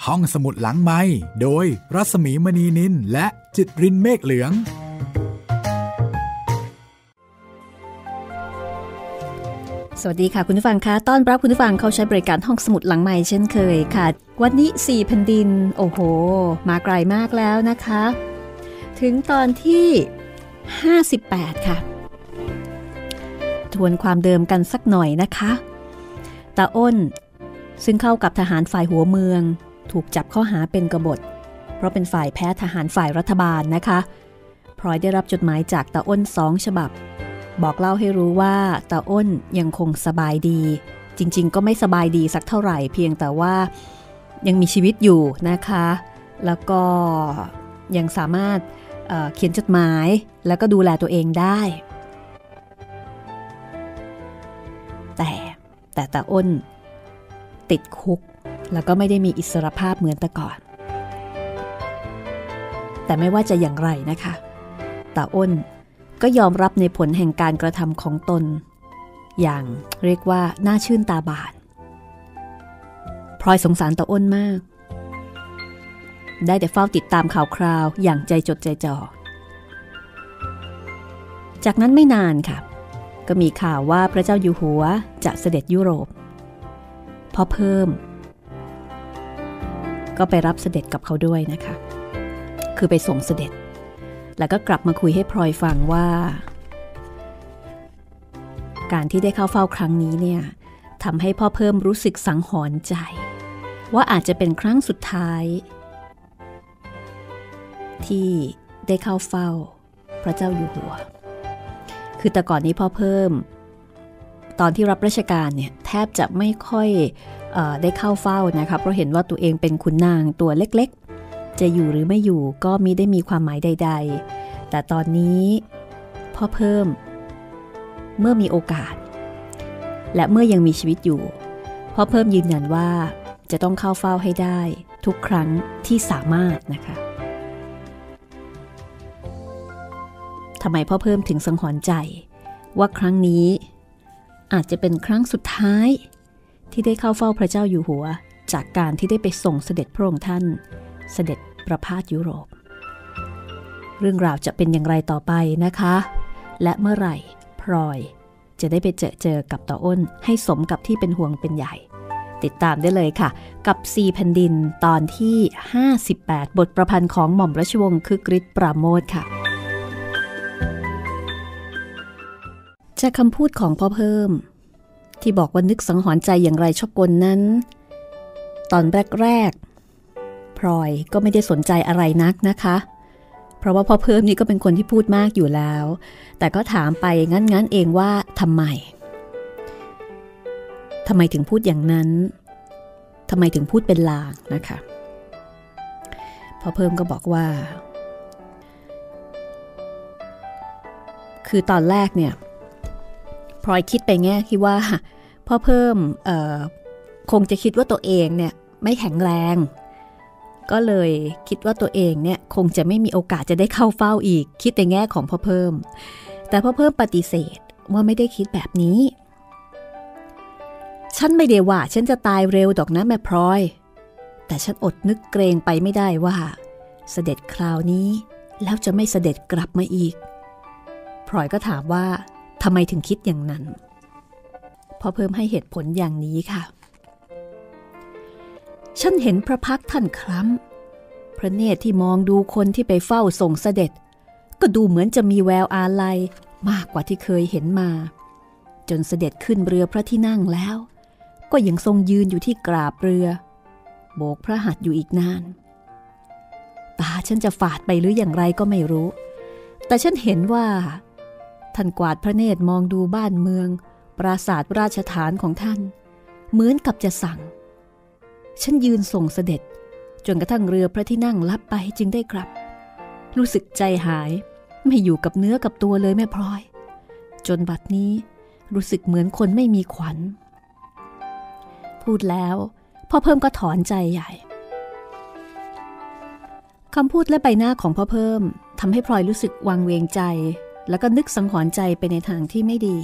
ห้องสมุดหลังไมค์โดยรัศมีมณีนินและจิตรินเมฆเหลืองสวัสดีค่ะคุณผู้ฟังคะต้อนรับคุณผู้ฟังเข้าใช้บริการห้องสมุดหลังใหม่เช่นเคยค่ะวันนี้4แผ่นดินโอ้โหมาไกลมากแล้วนะคะถึงตอนที่58ค่ะทวนความเดิมกันสักหน่อยนะคะตาอ้นซึ่งเข้ากับทหารฝ่ายหัวเมืองถูกจับข้อหาเป็นกบฏเพราะเป็นฝ่ายแพ้ทหารฝ่ายรัฐบาลนะคะพลอยได้รับจดหมายจากตาอ้น2 ฉบับบอกเล่าให้รู้ว่าตาอ้นยังคงสบายดีจริงๆก็ไม่สบายดีสักเท่าไหร่เพียงแต่ว่ายังมีชีวิตอยู่นะคะแล้วก็ยังสามารถเขียนจดหมายแล้วก็ดูแลตัวเองได้แต่ตาอ้นติดคุกแล้วก็ไม่ได้มีอิสรภาพเหมือนแต่ก่อนแต่ไม่ว่าจะอย่างไรนะคะตาอ้นก็ยอมรับในผลแห่งการกระทำของตนอย่างเรียกว่าน่าชื่นตาบานพลอยสงสารตาอ้นมากได้แต่เฝ้าติดตามข่าวคราวอย่างใจจดใจจ่อจากนั้นไม่นานค่ะก็มีข่าวว่าพระเจ้าอยู่หัวจะเสด็จยุโรปพ่อเพิ่มก็ไปรับเสด็จกับเขาด้วยนะคะคือไปส่งเสด็จแล้วก็กลับมาคุยให้พลอยฟังว่าการที่ได้เข้าเฝ้าครั้งนี้เนี่ยทำให้พ่อเพิ่มรู้สึกสังหรณ์ใจว่าอาจจะเป็นครั้งสุดท้ายที่ได้เข้าเฝ้าพระเจ้าอยู่หัวคือแต่ก่อนนี้พ่อเพิ่มตอนที่รับราชการเนี่ยแทบจะไม่ค่อยได้เข้าเฝ้านะคะเพราะเห็นว่าตัวเองเป็นขุนนางตัวเล็กๆจะอยู่หรือไม่อยู่ก็มิได้มีความหมายใดๆแต่ตอนนี้พ่อเพิ่มเมื่อมีโอกาสและเมื่อยังมีชีวิตอยู่พ่อเพิ่มยืนยันว่าจะต้องเข้าเฝ้าให้ได้ทุกครั้งที่สามารถนะคะทำไมพ่อเพิ่มถึงสังหรณ์ใจว่าครั้งนี้อาจจะเป็นครั้งสุดท้ายที่ได้เข้าเฝ้าพระเจ้าอยู่หัวจากการที่ได้ไปส่งเสด็จพระองค์ท่านเสด็จประพาสยุโรปเรื่องราวจะเป็นอย่างไรต่อไปนะคะและเมื่อไหร่พลอยจะได้ไปเจอกับตาอ้นให้สมกับที่เป็นห่วงเป็นใหญ่ติดตามได้เลยค่ะกับ4แผ่นดินตอนที่58บทประพันธ์ของหม่อมราชวงศ์คึกฤทธิ์ปราโมทย์ค่ะจากคำพูดของพ่อเพิ่มที่บอกว่านึกสังหรณ์ใจอย่างไรชอบกลนั้นตอนแรกพลอยก็ไม่ได้สนใจอะไรนักนะคะเพราะว่าพ่อเพิ่มนี่ก็เป็นคนที่พูดมากอยู่แล้วแต่ก็ถามไปงั้นเองว่าทำไมถึงพูดอย่างนั้นทำไมถึงพูดเป็นลางนะคะพ่อเพิ่มก็บอกว่าคือตอนแรกเนี่ยพลอยคิดไปแง่คิดว่าพ่อเพิ่มคงจะคิดว่าตัวเองเนี่ยไม่แข็งแรงก็เลยคิดว่าตัวเองเนี่ยคงจะไม่มีโอกาสจะได้เข้าเฝ้าอีกคิดในแง่ของพ่อเพิ่มแต่พ่อเพิ่มปฏิเสธว่าไม่ได้คิดแบบนี้ฉันไม่ได้ว่าฉันจะตายเร็วดอกนะแม่พลอยแต่ฉันอดนึกเกรงไปไม่ได้ว่าเสด็จคราวนี้แล้วจะไม่เสด็จกลับมาอีกพลอยก็ถามว่าทำไมถึงคิดอย่างนั้นพ่อเพิ่มให้เหตุผลอย่างนี้ค่ะฉันเห็นพระพักตร์ท่านคล้ำพระเนตรที่มองดูคนที่ไปเฝ้าส่งเสด็จก็ดูเหมือนจะมีแววอาลัยมากกว่าที่เคยเห็นมาจนเสด็จขึ้นเรือพระที่นั่งแล้วก็ยังทรงยืนอยู่ที่กราบเรือโบกพระหัตถ์อยู่อีกนานตาฉันจะฝาดไปหรืออย่างไรก็ไม่รู้แต่ฉันเห็นว่าท่านกวาดพระเนตรมองดูบ้านเมืองปราสาทราชฐานของท่านเหมือนกับจะสั่งฉันยืนส่งเสด็จจนกระทั่งเรือพระที่นั่งลับไปจึงได้กลับรู้สึกใจหายไม่อยู่กับเนื้อกับตัวเลยแม่พลอยจนบัดนี้รู้สึกเหมือนคนไม่มีขวัญพูดแล้วพ่อเพิ่มก็ถอนใจใหญ่คำพูดและใบหน้าของพ่อเพิ่มทำให้พลอยรู้สึกวังเวงใจแล้วก็นึกสังหรณ์ใจไปในทางที่ไม่ดี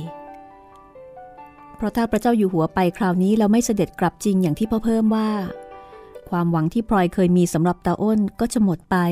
เพราะถ้าพระเจ้าอยู่หัวไปคราวนี้แล้วไม่เสด็จกลับจริงอย่างที่พ่อเพิ่มว่าความหวังที่พลอยเคยมีสำหรับตาอ้นก็จะหมดไป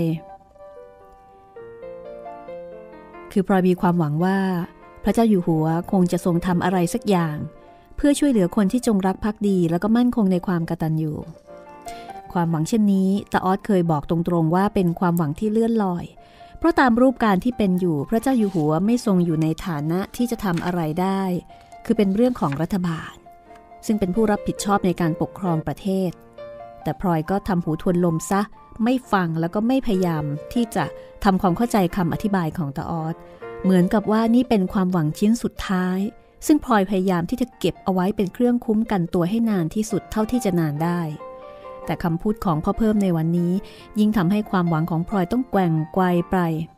คือพลอยมีความหวังว่าพระเจ้าอยู่หัวคงจะทรงทำอะไรสักอย่างเพื่อช่วยเหลือคนที่จงรักภักดีแล้วก็มั่นคงในความกตัญญูความหวังเช่นนี้ตาออสเคยบอกตรงๆว่าเป็นความหวังที่เลื่อนลอยเพราะตามรูปการที่เป็นอยู่พระเจ้าอยู่หัวไม่ทรงอยู่ในฐานะที่จะทำอะไรได้คือเป็นเรื่องของรัฐบาลซึ่งเป็นผู้รับผิดชอบในการปกครองประเทศแต่พลอยก็ทำหูทวนลมซะไม่ฟังแล้วก็ไม่พยายามที่จะทำความเข้าใจคำอธิบายของตาออสเหมือนกับว่านี่เป็นความหวังชิ้นสุดท้ายซึ่งพลอยพยายามที่จะเก็บเอาไว้เป็นเครื่องคุ้มกันตัวให้นานที่สุดเท่าที่จะนานได้แต่คำพูดของพ่อเพิ่มในวันนี้ยิ่งทำให้ความหวังของพลอยต้องแกว่งไกวไป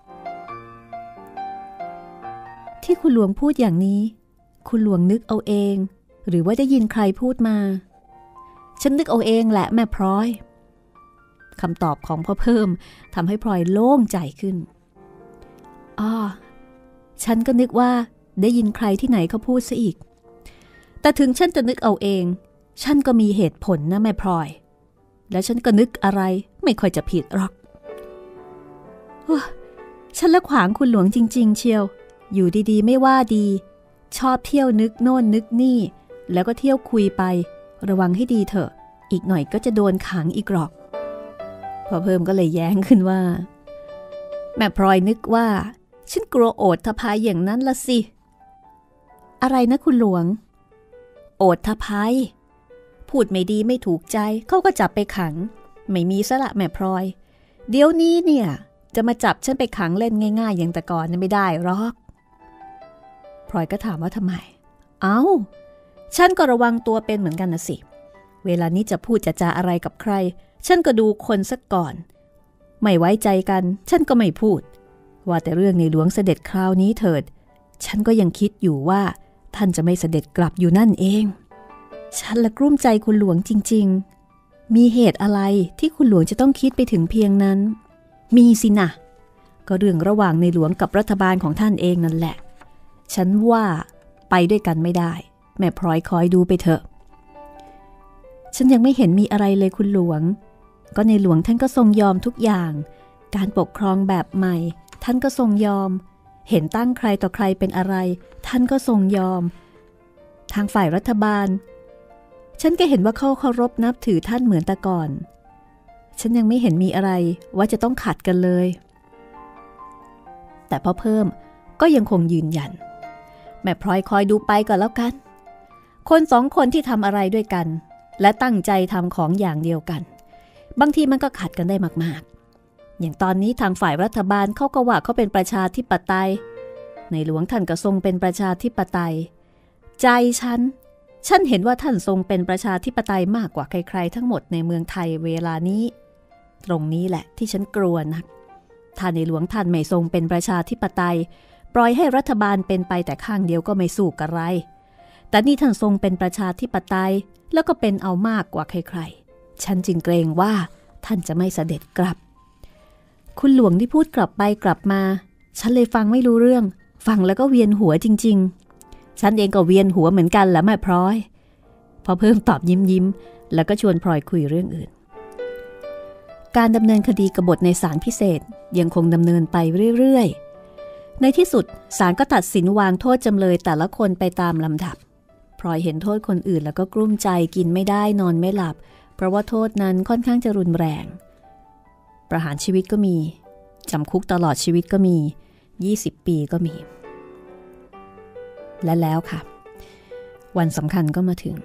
ที่คุณหลวงพูดอย่างนี้คุณหลวงนึกเอาเองหรือว่าได้ยินใครพูดมาฉันนึกเอาเองแหละแม่พลอยคำตอบของพ่อเพิ่มทำให้พลอยโล่งใจขึ้นฉันก็นึกว่าได้ยินใครที่ไหนเขาพูดซะอีกแต่ถึงฉันจะนึกเอาเองฉันก็มีเหตุผลนะแม่พลอยและฉันก็นึกอะไรไม่ค่อยจะผิดหรอกฉันละขวางคุณหลวงจริงๆเชียวอยู่ดีๆไม่ว่าดีชอบเที่ยวนึกโน่นนึกนี่แล้วก็เที่ยวคุยไประวังให้ดีเถอะอีกหน่อยก็จะโดนขังอีกหรอกพอเพิ่มก็เลยแย้งขึ้นว่าแม่พลอยนึกว่าฉันกลัวโอษฐภัยอย่างนั้นละสิอะไรนะคุณหลวงโอษฐภัยพูดไม่ดีไม่ถูกใจเขาก็จับไปขังไม่มีซะละแม่พลอยเดี๋ยวนี้เนี่ยจะมาจับฉันไปขังเล่นง่ายๆอย่างแต่ก่อนนั้นไม่ได้หรอกพลอยก็ถามว่าทำไมฉันก็ระวังตัวเป็นเหมือนกันนะสิเวลานี้จะพูดจะจาอะไรกับใครฉันก็ดูคนซะก่อนไม่ไว้ใจกันฉันก็ไม่พูดว่าแต่เรื่องในหลวงเสด็จคราวนี้เถิดฉันก็ยังคิดอยู่ว่าท่านจะไม่เสด็จกลับอยู่นั่นเองฉันละกลุ้มใจคุณหลวงจริงๆมีเหตุอะไรที่คุณหลวงจะต้องคิดไปถึงเพียงนั้นมีสินะก็เรื่องระหว่างในหลวงกับรัฐบาลของท่านเองนั่นแหละฉันว่าไปด้วยกันไม่ได้แม่พลอยคอยดูไปเถอะฉันยังไม่เห็นมีอะไรเลยคุณหลวงก็ในหลวงท่านก็ทรงยอมทุกอย่างการปกครองแบบใหม่ท่านก็ทรงยอมเห็นตั้งใครต่อใครเป็นอะไรท่านก็ทรงยอมทางฝ่ายรัฐบาลฉันก็เห็นว่าเขาเคารพนับถือท่านเหมือนแต่ก่อนฉันยังไม่เห็นมีอะไรว่าจะต้องขัดกันเลยแต่พ่อเพิ่มก็ยังคงยืนยันแม่พลอยคอยดูไปก่อนแล้วกันคนสองคนที่ทำอะไรด้วยกันและตั้งใจทำของอย่างเดียวกันบางทีมันก็ขัดกันได้มากๆอย่างตอนนี้ทางฝ่ายรัฐบาลเขาก็ว่าเขาเป็นประชาธิปไตยในหลวงท่านก็ทรงเป็นประชาธิปไตยใจฉันเห็นว่าท่านทรงเป็นประชาธิปไตยมากกว่าใครๆทั้งหมดในเมืองไทยเวลานี้ตรงนี้แหละที่ฉันกลัวนักถ้าในหลวงท่านไม่ทรงเป็นประชาธิปไตยปล่อยให้รัฐบาลเป็นไปแต่ข้างเดียวก็ไม่สู้กระไรแต่นี่ท่านทรงเป็นประชาธิปไตยแล้วก็เป็นเอามากกว่าใครๆฉันจึงเกรงว่าท่านจะไม่เสด็จกลับคุณหลวงที่พูดกลับไปกลับมาฉันเลยฟังไม่รู้เรื่องฟังแล้วก็เวียนหัวจริงๆฉันเองก็เวียนหัวเหมือนกันแหละแม่พลอยพอเพิ่มตอบยิ้มแล้วก็ชวนพลอยคุยเรื่องอื่นการดำเนินคดีกบฏในศาลพิเศษยังคงดำเนินไปเรื่อยๆในที่สุดศาลก็ตัดสินวางโทษจำเลยแต่ละคนไปตามลำดับพลอยเห็นโทษคนอื่นแล้วก็กลุ้มใจกินไม่ได้นอนไม่หลับเพราะว่าโทษนั้นค่อนข้างจะรุนแรงประหารชีวิตก็มีจำคุกตลอดชีวิตก็มี20 ปีก็มีและแล้วค่ะวันสำคัญก็มาถึง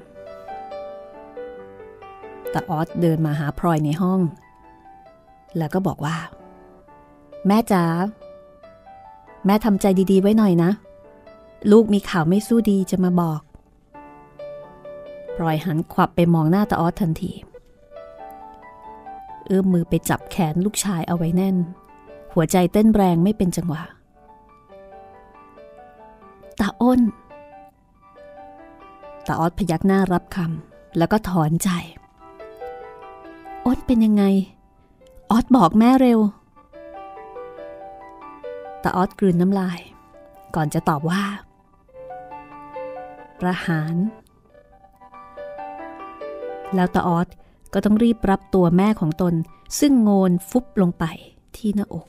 ตาออสเดินมาหาพลอยในห้องแล้วก็บอกว่าแม่จ๋าแม่ทำใจดีๆไว้หน่อยนะลูกมีข่าวไม่สู้ดีจะมาบอกพลอยหันขวับไปมองหน้าตาออสทันทีเอื้อมมือไปจับแขนลูกชายเอาไว้แน่นหัวใจเต้นแรงไม่เป็นจังหวะตาอ้นตาออสพยักหน้ารับคำแล้วก็ถอนใจอ้นเป็นยังไงออสบอกแม่เร็วตาออสกลืนน้ำลายก่อนจะตอบว่าประหารแล้วตาออสก็ต้องรีบรับตัวแม่ของตนซึ่งโงนฟุบลงไปที่หน้าอก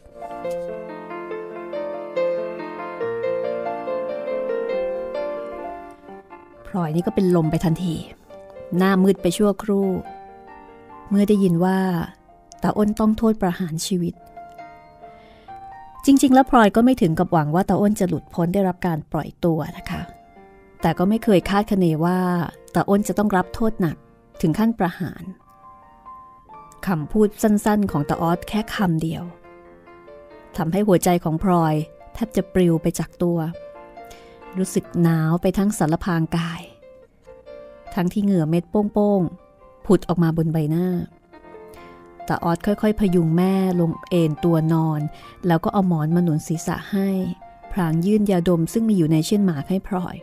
พลอยนี่ก็เป็นลมไปทันทีหน้ามืดไปชั่วครู่เมื่อได้ยินว่าตาอ้นต้องโทษประหารชีวิตจริงๆแล้วพลอยก็ไม่ถึงกับหวังว่าตาอ้นจะหลุดพ้นได้รับการปล่อยตัวนะคะแต่ก็ไม่เคยคาดคะเนว่าตาอ้นจะต้องรับโทษหนักถึงขั้นประหารคำพูดสั้นๆของตาออสแค่คำเดียวทำให้หัวใจของพลอยแทบจะปลิวไปจากตัวรู้สึกหนาวไปทั้งสารพางกายทั้งที่เหงื่อเม็ดโป้งๆผุดออกมาบนใบหน้าตาออสค่อยๆพยุงแม่ลงเอนตัวนอนแล้วก็เอาหมอนมาหนุนศีรษะให้พลางยื่นยาดมซึ่งมีอยู่ในเช่นหมากให้พลอย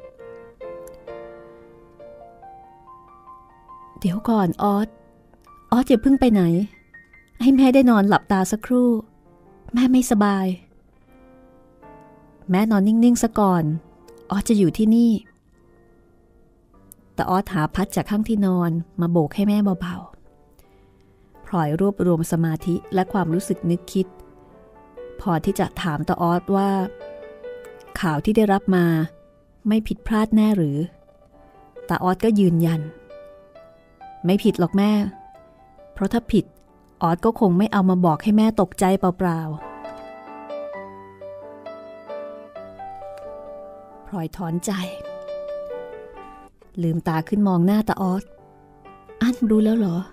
เดี๋ยวก่อนออสอย่าเพิ่งไปไหนให้แม่ได้นอนหลับตาสักครู่แม่ไม่สบายแม่นอนนิ่งๆซะก่อนออสจะอยู่ที่นี่แต่ออสหาพัดจากข้างที่นอนมาโบกให้แม่เบาๆพลอยรวบรวมสมาธิและความรู้สึกนึกคิดพอที่จะถามตาออสว่าข่าวที่ได้รับมาไม่ผิดพลาดแน่หรือตาออสก็ยืนยันไม่ผิดหรอกแม่เพราะถ้าผิดออสก็คงไม่เอามาบอกให้แม่ตกใจเปล่าๆพลอยถอนใจลืมตาขึ้นมองหน้าตาออสอั้นรู้แล้วเหรอ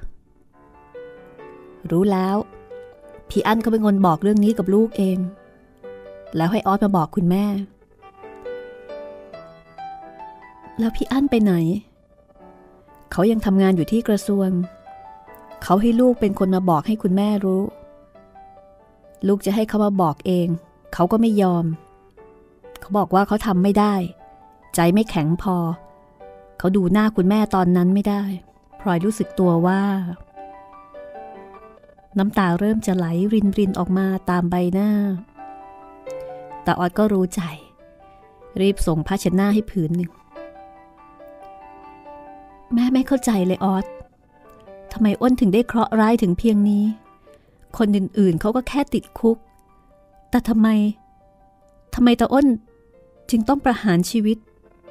รู้แล้วพี่อั้นก็เป็นคนบอกเรื่องนี้กับลูกเองแล้วให้ออสมาบอกคุณแม่แล้วพี่อั้นไปไหนเขายังทำงานอยู่ที่กระทรวงเขาให้ลูกเป็นคนมาบอกให้คุณแม่รู้ลูกจะให้เขามาบอกเองเขาก็ไม่ยอมเขาบอกว่าเขาทำไม่ได้ใจไม่แข็งพอเขาดูหน้าคุณแม่ตอนนั้นไม่ได้พลอยรู้สึกตัวว่าน้ำตาเริ่มจะไหลรินออกมาตามใบหน้าแต่ออดก็รู้ใจรีบส่งผ้าเช็ดหน้าให้ผืนหนึ่งแม่ไม่เข้าใจเลยออสทำไมอ้นถึงได้เคราะห์ร้ายถึงเพียงนี้คนอื่นๆเขาก็แค่ติดคุกแต่ทำไมตาอ้นจึงต้องประหารชีวิต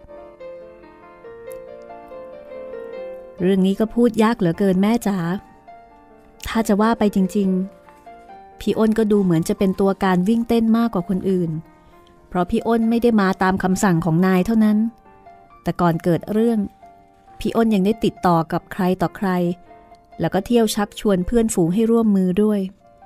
เรื่องนี้ก็พูดยากเหลือเกินแม่จ๋าถ้าจะว่าไปจริงๆพี่อ้นก็ดูเหมือนจะเป็นตัวการวิ่งเต้นมากกว่าคนอื่นเพราะพี่อ้นไม่ได้มาตามคำสั่งของนายเท่านั้นแต่ก่อนเกิดเรื่องพี่อ้นยังได้ติดต่อกับใครต่อใครแล้วก็เที่ยวชักชวนเพื่อนฝูงให้ร่วมมือด้วย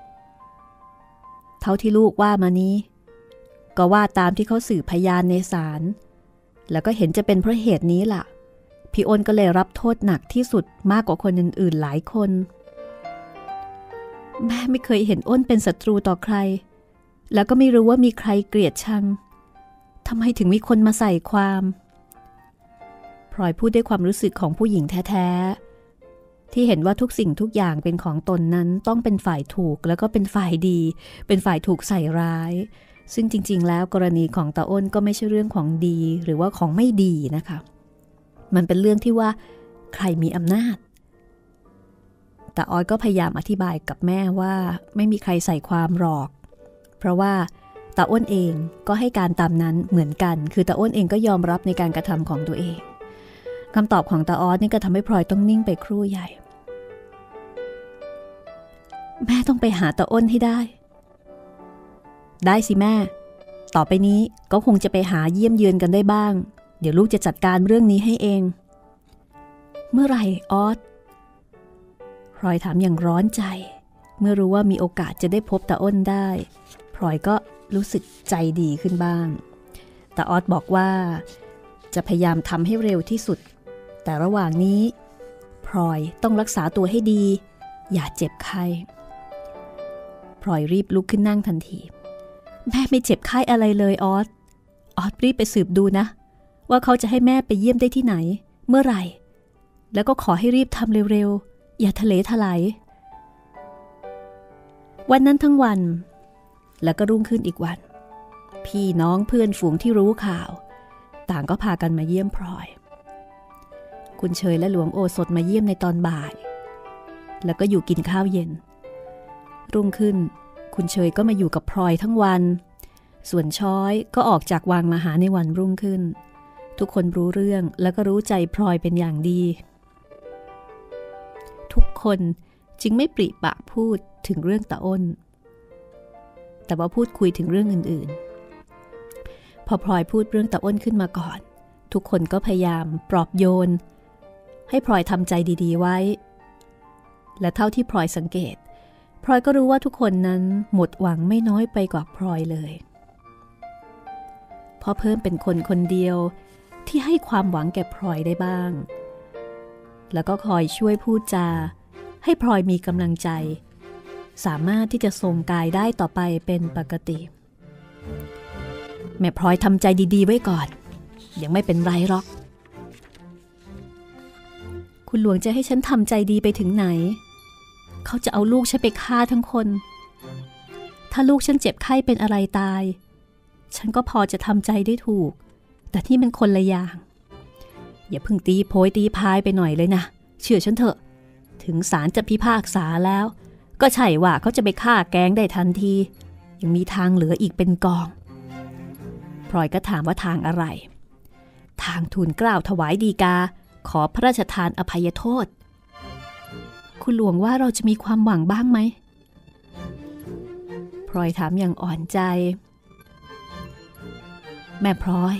เท่าที่ลูกว่ามานี้ก็ว่าตามที่เขาสืบพยานในศาลแล้วก็เห็นจะเป็นเพราะเหตุนี้ล่ะพี่อ้นก็เลยรับโทษหนักที่สุดมากกว่าคนอื่นๆหลายคนแม่ไม่เคยเห็นอ้นเป็นศัตรูต่อใครแล้วก็ไม่รู้ว่ามีใครเกลียดชังทำไมถึงมีคนมาใส่ความพลอยพูดด้วยความรู้สึกของผู้หญิงแท้ๆที่เห็นว่าทุกสิ่งทุกอย่างเป็นของตนนั้นต้องเป็นฝ่ายถูกแล้วก็เป็นฝ่ายดีเป็นฝ่ายถูกใส่ร้ายซึ่งจริงๆแล้วกรณีของตาอ้นก็ไม่ใช่เรื่องของดีหรือว่าของไม่ดีนะคะมันเป็นเรื่องที่ว่าใครมีอำนาจแต่ออยก็พยายามอธิบายกับแม่ว่าไม่มีใครใส่ความหรอกเพราะว่าตาอ้นเองก็ให้การตามนั้นเหมือนกันคือตาอ้นเองก็ยอมรับในการกระทำของตัวเองคำตอบของตาออสนี่ก็ทำให้พลอยต้องนิ่งไปครู่ใหญ่แม่ต้องไปหาตาอ้นให้ได้สิแม่ต่อไปนี้ก็คงจะไปหาเยี่ยมเยือนกันได้บ้างเดี๋ยวลูกจะจัดการเรื่องนี้ให้เองเมื่อไหร่ออสพลอยถามอย่างร้อนใจเมื่อรู้ว่ามีโอกาสจะได้พบตาอ้นได้พลอยก็รู้สึกใจดีขึ้นบ้างตาออสบอกว่าจะพยายามทำให้เร็วที่สุดแต่ระหว่างนี้พลอยต้องรักษาตัวให้ดีอย่าเจ็บไข้พลอยรีบลุกขึ้นนั่งทันทีแม่ไม่เจ็บไข้อะไรเลยออสรีบไปสืบดูนะว่าเขาจะให้แม่ไปเยี่ยมได้ที่ไหนเมื่อไหร่แล้วก็ขอให้รีบทำเร็วๆอย่าทะเลทลายวันนั้นทั้งวันแล้วก็รุ่งขึ้นอีกวันพี่น้องเพื่อนฝูงที่รู้ข่าวต่างก็พากันมาเยี่ยมพลอยคุณเชยและหลวงโอสถมาเยี่ยมในตอนบ่ายแล้วก็อยู่กินข้าวเย็นรุ่งขึ้นคุณเชยก็มาอยู่กับพลอยทั้งวันส่วนช้อยก็ออกจากวังมาหาในวันรุ่งขึ้นทุกคนรู้เรื่องแล้วก็รู้ใจพลอยเป็นอย่างดีทุกคนจึงไม่ปริปากพูดถึงเรื่องตาอ้นแต่ว่าพูดคุยถึงเรื่องอื่นๆพอพลอยพูดเรื่องตาอ้นขึ้นมาก่อนทุกคนก็พยายามปลอบโยนให้พลอยทำใจดีๆไว้และเท่าที่พลอยสังเกตพลอยก็รู้ว่าทุกคนนั้นหมดหวังไม่น้อยไปกว่าพลอยเลยเพราะเพิ่มเป็นคนคนเดียวที่ให้ความหวังแก่พลอยได้บ้างแล้วก็คอยช่วยพูดจาให้พลอยมีกำลังใจสามารถที่จะทรงกายได้ต่อไปเป็นปกติแม่พลอยทำใจดีๆไว้ก่อนยังไม่เป็นไรหรอกคุณหลวงจะให้ฉันทำใจดีไปถึงไหนเขาจะเอาลูกฉันไปฆ่าทั้งคนถ้าลูกฉันเจ็บไข้เป็นอะไรตายฉันก็พอจะทำใจได้ถูกแต่ที่มันคนละอย่างอย่าเพิ่งตีโพยตีพายไปหน่อยเลยนะเชื่อฉันเถอะถึงศาลจะพิพากษาแล้วก็ใช่ว่าเขาจะไปฆ่าแกงได้ทันทียังมีทางเหลืออีกเป็นกองพลอยก็ถามว่าทางอะไรทางทูลเกล้าถวายฎีกาขอพระราชทานอภัยโทษคุณหลวงว่าเราจะมีความหวังบ้างไหมพลอยถามอย่างอ่อนใจแม่พลอย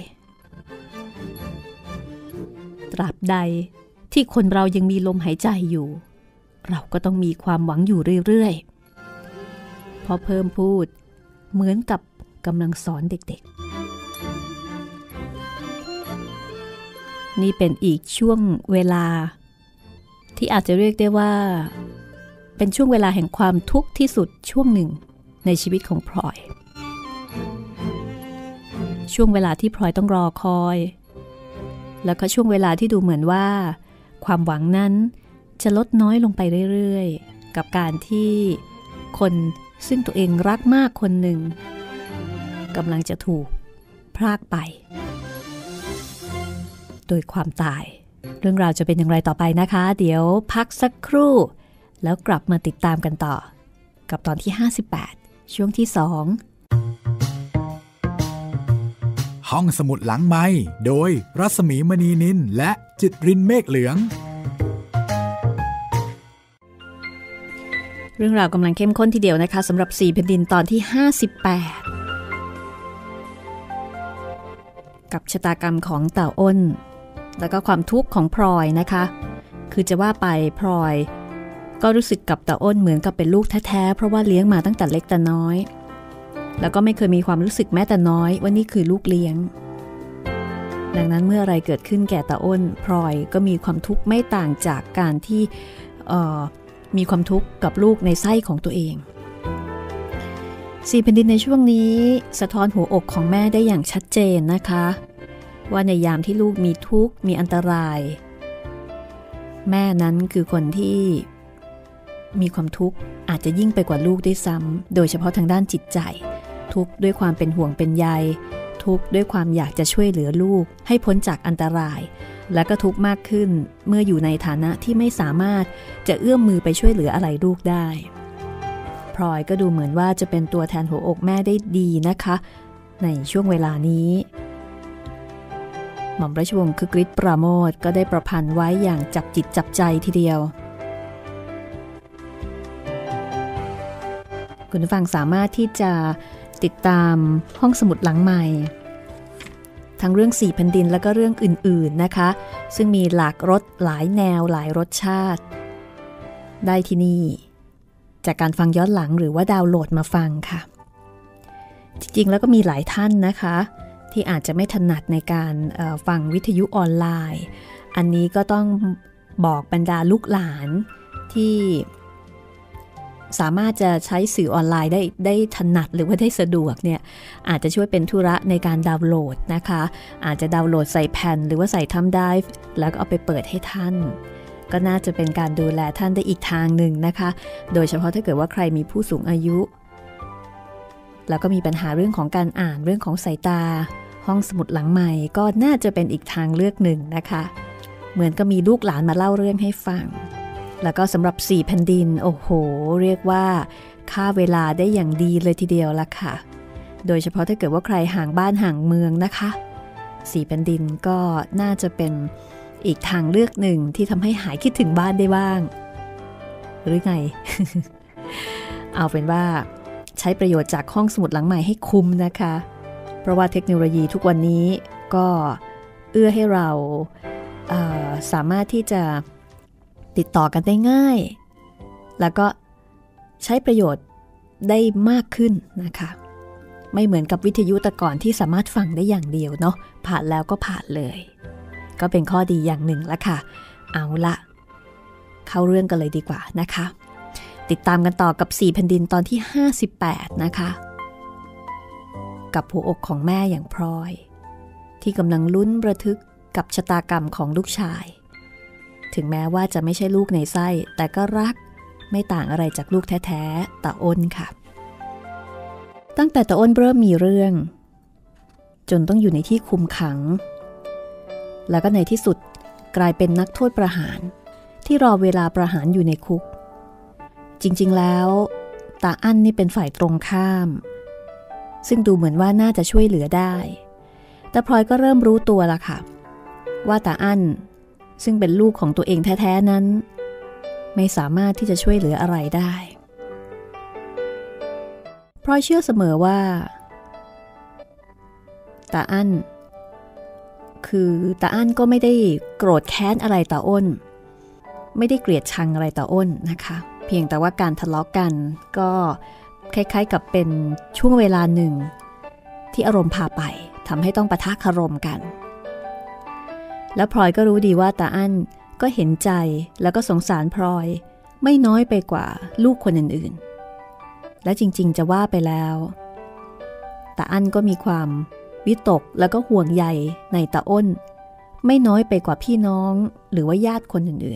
ตราบใดที่คนเรายังมีลมหายใจอยู่เราก็ต้องมีความหวังอยู่เรื่อยๆพอเพิ่มพูดเหมือนกับกำลังสอนเด็กๆนี่เป็นอีกช่วงเวลาที่อาจจะเรียกได้ว่าเป็นช่วงเวลาแห่งความทุกข์ที่สุดช่วงหนึ่งในชีวิตของพลอยช่วงเวลาที่พลอยต้องรอคอยแล้วก็ช่วงเวลาที่ดูเหมือนว่าความหวังนั้นจะลดน้อยลงไปเรื่อยๆกับการที่คนซึ่งตัวเองรักมากคนหนึ่งกำลังจะถูกพรากไปโดยความตายเรื่องราวจะเป็นอย่างไรต่อไปนะคะเดี๋ยวพักสักครู่แล้วกลับมาติดตามกันต่อกับตอนที่58ช่วงที่2 ห้องสมุดหลังไมค์โดยรัศมีมณีนินและจิตรินเมฆเหลืองเรื่องราวกำลังเข้มข้นทีเดียวนะคะสำหรับ4แผ่นดินตอนที่58กับชะตากรรมของเต่าอ้นแล้วก็ความทุกข์ของพลอยนะคะคือจะว่าไปพลอยก็รู้สึกกับเต่าอ้นเหมือนกับเป็นลูกแท้ๆเพราะว่าเลี้ยงมาตั้งแต่เล็กแต่น้อยแล้วก็ไม่เคยมีความรู้สึกแม้แต่น้อยว่านี่คือลูกเลี้ยงดังนั้นเมื่ออะไรเกิดขึ้นแก่เต่าอ้นพลอยก็มีความทุกข์ไม่ต่างจากการที่มีความทุกข์กับลูกในไส้ของตัวเอง4แผ่นดินในช่วงนี้สะท้อนหัวอกของแม่ได้อย่างชัดเจนนะคะว่าในยามที่ลูกมีทุกข์มีอันตรายแม่นั้นคือคนที่มีความทุกข์อาจจะยิ่งไปกว่าลูกด้วยซ้ำโดยเฉพาะทางด้านจิตใจทุกข์ด้วยความเป็นห่วงเป็นใยทุกข์ด้วยความอยากจะช่วยเหลือลูกให้พ้นจากอันตรายและก็ทุกข์มากขึ้นเมื่ออยู่ในฐานะที่ไม่สามารถจะเอื้อมมือไปช่วยเหลืออะไรลูกได้พลอยก็ดูเหมือนว่าจะเป็นตัวแทนหัวอกแม่ได้ดีนะคะในช่วงเวลานี้หม่อมราชวงศ์คึกฤทธิ์ปราโมทย์ก็ได้ประพันธ์ไว้อย่างจับจิตจับใจทีเดียวคุณผู้ฟังสามารถที่จะติดตามห้องสมุดหลังใหม่ทั้งเรื่อง4แผ่นดินและก็เรื่องอื่นๆนะคะซึ่งมีหลากรสหลายแนวหลายรสชาติได้ที่นี่จากการฟังย้อนหลังหรือว่าดาวน์โหลดมาฟังค่ะจริงๆแล้วก็มีหลายท่านนะคะที่อาจจะไม่ถนัดในการฟังวิทยุออนไลน์อันนี้ก็ต้องบอกบรรดาลูกหลานที่สามารถจะใช้สื่อออนไลน์ได้ถนัดหรือว่าได้สะดวกเนี่ยอาจจะช่วยเป็นธุระในการดาวน์โหลดนะคะอาจจะดาวน์โหลดใส่แผ่นหรือว่าใส่ทัมไดรฟ์แล้วก็เอาไปเปิดให้ท่านก็น่าจะเป็นการดูแลท่านได้อีกทางหนึ่งนะคะโดยเฉพาะถ้าเกิดว่าใครมีผู้สูงอายุแล้วก็มีปัญหาเรื่องของการอ่านเรื่องของสายตาห้องสมุดหลังใหม่ก็น่าจะเป็นอีกทางเลือกหนึ่งนะคะเหมือนกับมีลูกหลานมาเล่าเรื่องให้ฟังแล้วก็สำหรับ4แผ่นดินโอ้โหเรียกว่าฆ่าเวลาได้อย่างดีเลยทีเดียวละค่ะโดยเฉพาะถ้าเกิดว่าใครห่างบ้านห่างเมืองนะคะ4แผ่นดินก็น่าจะเป็นอีกทางเลือกหนึ่งที่ทำให้หายคิดถึงบ้านได้บ้างหรือไง เอาเป็นว่าใช้ประโยชน์จากห้องสมุดหลังใหม่ให้คุ้มนะคะเพราะว่าเทคโนโลยีทุกวันนี้ก็เอื้อให้เราสามารถที่จะติดต่อกันได้ง่ายแล้วก็ใช้ประโยชน์ได้มากขึ้นนะคะไม่เหมือนกับวิทยุแต่ก่อนที่สามารถฟังได้อย่างเดียวเนาะผ่านแล้วก็ผ่านเลยก็เป็นข้อดีอย่างหนึ่งละค่ะเอาละเข้าเรื่องกันเลยดีกว่านะคะติดตามกันต่อกับ4แผ่นดินตอนที่58นะคะกับหัวอกของแม่อย่างพลอยที่กำลังลุ้นระทึกกับชะตากรรมของลูกชายถึงแม้ว่าจะไม่ใช่ลูกในไส้แต่ก็รักไม่ต่างอะไรจากลูกแท้ๆตาอ้นค่ะตั้งแต่ตาอ้นเริ่มมีเรื่องจนต้องอยู่ในที่คุมขังแล้วก็ในที่สุดกลายเป็นนักโทษประหารที่รอเวลาประหารอยู่ในคุกจริงๆแล้วตาอั้นนี่เป็นฝ่ายตรงข้ามซึ่งดูเหมือนว่าน่าจะช่วยเหลือได้แต่พลอยก็เริ่มรู้ตัวละค่ะว่าตาอั้นซึ่งเป็นลูกของตัวเองแท้ๆนั้นไม่สามารถที่จะช่วยเหลืออะไรได้พลอยเชื่อเสมอว่าตาอั้นก็ไม่ได้โกรธแค้นอะไรตาอ้นไม่ได้เกลียดชังอะไรตาอ้นนะคะเพียงแต่ว่าการทะเลาะกันก็คล้ายๆกับเป็นช่วงเวลาหนึ่งที่อารมณ์พาไปทำให้ต้องปะทะคารมกันแล้วพลอยก็รู้ดีว่าตาอั้นก็เห็นใจแล้วก็สงสารพลอยไม่น้อยไปกว่าลูกคนอื่นๆและจริงๆจะว่าไปแล้วตาอั้นก็มีความวิตกแล้วก็ห่วงใยในตาอ้นไม่น้อยไปกว่าพี่น้องหรือว่าญาติคนอื่น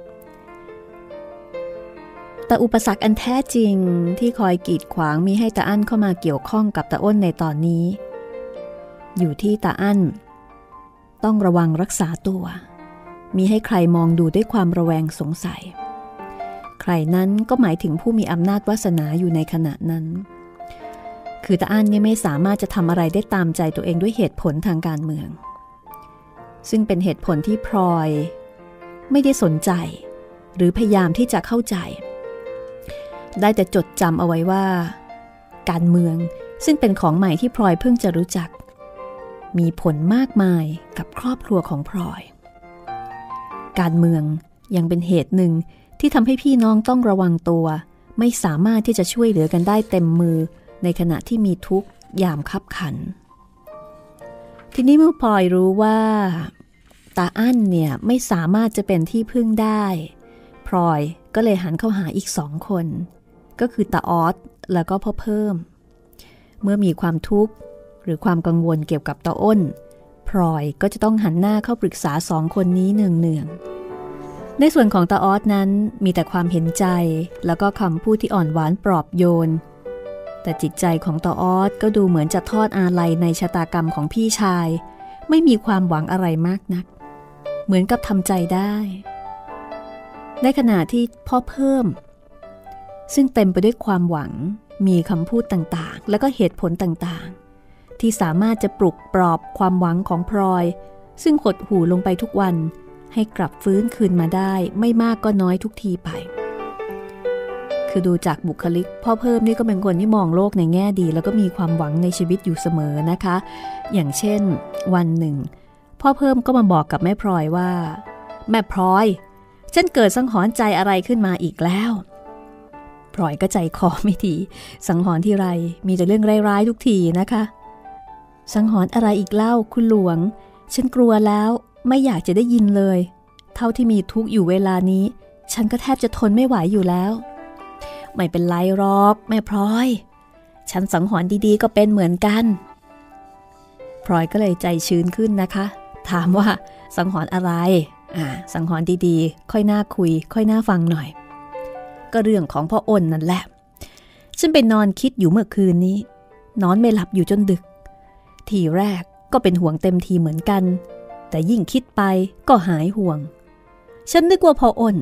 ๆแต่อุปสรรคอันแท้จริงที่คอยกีดขวางมิให้ตาอั้นเข้ามาเกี่ยวข้องกับตาอ้นในตอนนี้อยู่ที่ตาอั้นต้องระวังรักษาตัวมิให้ใครมองดูด้วยความระแวงสงสัยใครนั้นก็หมายถึงผู้มีอำนาจวาสนาอยู่ในขณะนั้นคือตาอั้นเนี่ยไม่สามารถจะทำอะไรได้ตามใจตัวเองด้วยเหตุผลทางการเมืองซึ่งเป็นเหตุผลที่พลอยไม่ได้สนใจหรือพยายามที่จะเข้าใจได้แต่จดจำเอาไว้ว่าการเมืองซึ่งเป็นของใหม่ที่พลอยเพิ่งจะรู้จักมีผลมากมายกับครอบครัวของพลอยการเมืองยังเป็นเหตุหนึ่งที่ทำให้พี่น้องต้องระวังตัวไม่สามารถที่จะช่วยเหลือกันได้เต็มมือในขณะที่มีทุกข์ยามคับขันทีนี้เมื่อพลอยรู้ว่าตาอั้นเนี่ยไม่สามารถจะเป็นที่พึ่งได้พลอยก็เลยหันเข้าหาอีก2 คนก็คือตาออสแล้วก็พ่อเพิ่มเมื่อมีความทุกข์หรือความกังวลเกี่ยวกับตาอ้นพลอยก็จะต้องหันหน้าเข้าปรึกษา2 คนนี้เนืองๆในส่วนของตาออสนั้นมีแต่ความเห็นใจแล้วก็คำพูดที่อ่อนหวานปลอบโยนแต่จิตใจของตาออสก็ดูเหมือนจะทอดอาลัยในชะตากรรมของพี่ชายไม่มีความหวังอะไรมากนักเหมือนกับทำใจได้ในขณะที่พ่อเพิ่มซึ่งเต็มไปด้วยความหวังมีคำพูดต่างๆแล้วก็เหตุผลต่างๆที่สามารถจะปลุกปลอบความหวังของพลอยซึ่งหดหู่ลงไปทุกวันให้กลับฟื้นคืนมาได้ไม่มากก็น้อยทุกทีไปคือดูจากบุคลิกพ่อเพิ่มนี่ก็เป็นคนที่มองโลกในแง่ดีแล้วก็มีความหวังในชีวิตอยู่เสมอนะคะอย่างเช่นวันหนึ่งพ่อเพิ่มก็มาบอกกับแม่พลอยว่าแม่พลอยฉันเกิดสังหรณ์ใจอะไรขึ้นมาอีกแล้วพลอยก็ใจคอไม่ดีสังหรณ์ทีไรมีแต่เรื่องร้ายๆทุกทีนะคะสังหรณ์อะไรอีกเล่าคุณหลวงฉันกลัวแล้วไม่อยากจะได้ยินเลยเท่าที่มีทุกข์อยู่เวลานี้ฉันก็แทบจะทนไม่ไหวอยู่แล้วไม่เป็นไรหรอกแม่พลอยฉันสังหรณ์ดีๆก็เป็นเหมือนกันพลอยก็เลยใจชื้นขึ้นนะคะถามว่าสังหรณ์อะไรสังหรณ์ดีๆค่อยน่าคุยค่อยน่าฟังหน่อยก็เรื่องของพ่ออ้นนั่นแหละฉันไปนอนคิดอยู่เมื่อคืนนี้นอนไม่หลับอยู่จนดึกทีแรกก็เป็นห่วงเต็มทีเหมือนกันแต่ยิ่งคิดไปก็หายห่วงฉันนึกว่าพ่ออ้นค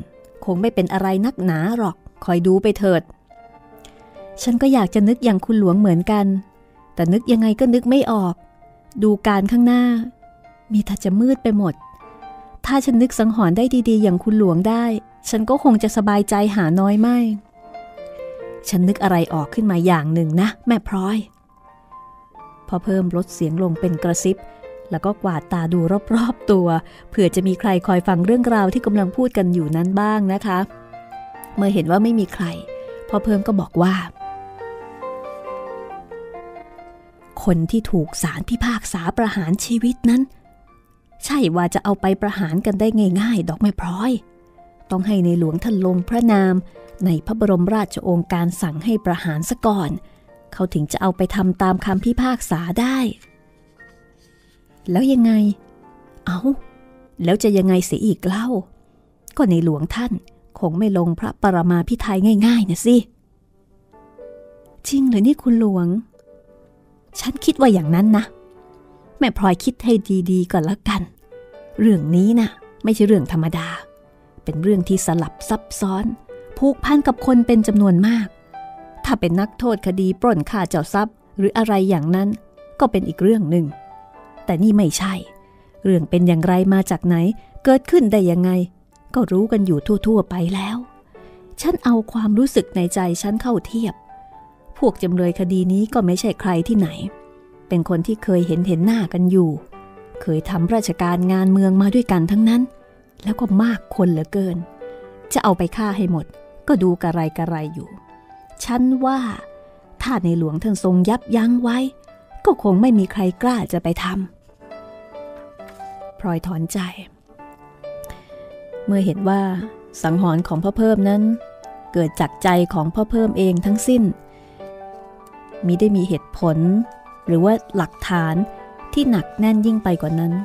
งไม่เป็นอะไรนักหนาหรอกคอยดูไปเถิดฉันก็อยากจะนึกอย่างคุณหลวงเหมือนกันแต่นึกยังไงก็นึกไม่ออกดูการข้างหน้ามีแต่จะมืดไปหมดถ้าฉันนึกสังหรณ์ได้ดีๆอย่างคุณหลวงได้ฉันก็คงจะสบายใจหาน้อยไม่ฉันนึกอะไรออกขึ้นมาอย่างหนึ่งนะแม่พลอยพอเพิ่มลดเสียงลงเป็นกระซิบแล้วก็กวาดตาดูรอบๆตัวเผื่อจะมีใครคอยฟังเรื่องราวที่กำลังพูดกันอยู่นั้นบ้างนะคะเมื่อเห็นว่าไม่มีใครพอเพิ่มก็บอกว่าคนที่ถูกศาลพิพากษาประหารชีวิตนั้นใช่ว่าจะเอาไปประหารกันได้ง่ายๆดอกแม่พลอยต้องให้ในหลวงท่านลงพระนามในพระบรมราชโองการสั่งให้ประหารซะก่อนเขาถึงจะเอาไปทำตามคำพิพากษาได้แล้วยังไงแล้วจะยังไงเสียอีกเล่าก็ในหลวงท่านคงไม่ลงพระปรมาภิไธยง่ายๆนะสิจริงหรือนี่คุณหลวงฉันคิดว่าอย่างนั้นนะแม่พลอยคิดให้ดีๆก่อนละกันเรื่องนี้นะไม่ใช่เรื่องธรรมดาเป็นเรื่องที่สลับซับซ้อนผูกพันกับคนเป็นจำนวนมากถ้าเป็นนักโทษคดีปล้นฆ่าเจ้าทรัพย์หรืออะไรอย่างนั้นก็เป็นอีกเรื่องหนึ่งแต่นี่ไม่ใช่เรื่องเป็นอย่างไรมาจากไหนเกิดขึ้นได้ยังไงก็รู้กันอยู่ทั่วๆไปแล้วฉันเอาความรู้สึกในใจฉันเข้าเทียบพวกจำเลยคดีนี้ก็ไม่ใช่ใครที่ไหนเป็นคนที่เคยเห็นหน้ากันอยู่เคยทำราชการงานเมืองมาด้วยกันทั้งนั้นแล้วก็มากคนเหลือเกินจะเอาไปฆ่าให้หมดก็ดูกระไรอยู่ฉันว่าถ้าในหลวงท่านทรงยับยั้งไว้ก็คงไม่มีใครกล้าจะไปทำพลอยถอนใจเมื่อเห็นว่าสังหรณ์ของพ่อเพิ่มนั้นเกิดจากใจของพ่อเพิ่มเองทั้งสิ้นมิได้มีเหตุผลหรือว่าหลักฐานที่หนักแน่นยิ่งไปกว่านั้น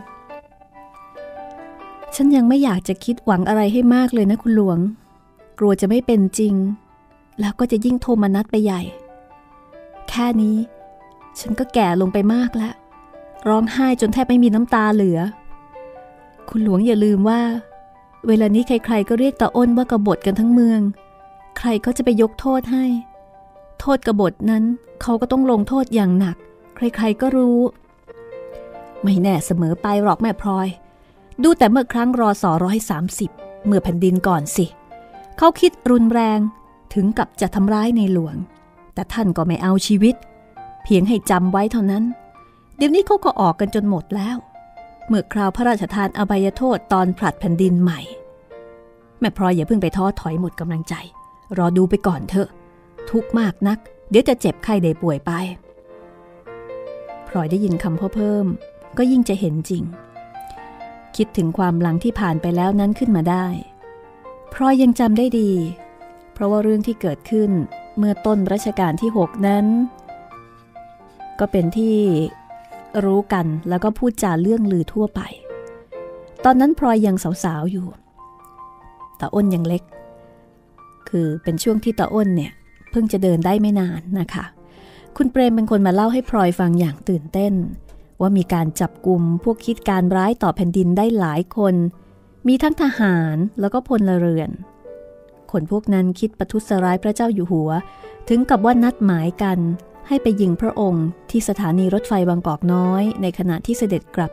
ฉันยังไม่อยากจะคิดหวังอะไรให้มากเลยนะคุณหลวงกลัวจะไม่เป็นจริงแล้วก็จะยิ่งโทมนัสไปใหญ่แค่นี้ฉันก็แก่ลงไปมากแล้วร้องไห้จนแทบไม่มีน้ำตาเหลือคุณหลวงอย่าลืมว่าเวลานี้ใครๆก็เรียกตาอ้นว่ากบฏกันทั้งเมืองใครก็จะไปยกโทษให้โทษกบฏนั้นเขาก็ต้องลงโทษอย่างหนักใครๆก็รู้ไม่แน่เสมอไปหรอกแม่พลอยดูแต่เมื่อครั้งรศ130เมื่อแผ่นดินก่อนสิเขาคิดรุนแรงถึงกับจะทำร้ายในหลวงแต่ท่านก็ไม่เอาชีวิตเพียงให้จำไว้เท่านั้นเดี๋ยวนี้เขาก็ออกกันจนหมดแล้วเมื่อคราวพระราชทานอภัยโทษตอนผลัดแผ่นดินใหม่แม่พลอยอย่าเพิ่งไปท้อถอยหมดกำลังใจรอดูไปก่อนเถอะทุกข์มากนักเดี๋ยวจะเจ็บไข้ได้ป่วยไปพลอยได้ยินคำพ่อเพิ่มก็ยิ่งจะเห็นจริงคิดถึงความหลังที่ผ่านไปแล้วนั้นขึ้นมาได้พลอยยังจำได้ดีเพราะว่าเรื่องที่เกิดขึ้นเมื่อต้นรัชกาลที่6นั้นก็เป็นที่รู้กันแล้วก็พูดจาเรื่องลือทั่วไปตอนนั้นพลอยยังสาวๆอยู่ตาอ้นยังเล็กคือเป็นช่วงที่ตาอ้นเนี่ยเพิ่งจะเดินได้ไม่นานนะคะคุณเปรมเป็นคนมาเล่าให้พลอยฟังอย่างตื่นเต้นว่ามีการจับกุมพวกคิดการร้ายต่อแผ่นดินได้หลายคนมีทั้งทหารแล้วก็พลเรือนคนพวกนั้นคิดประทุษร้ายพระเจ้าอยู่หัวถึงกับว่านัดหมายกันให้ไปยิงพระองค์ที่สถานีรถไฟบางกอกน้อยในขณะที่เสด็จกลับ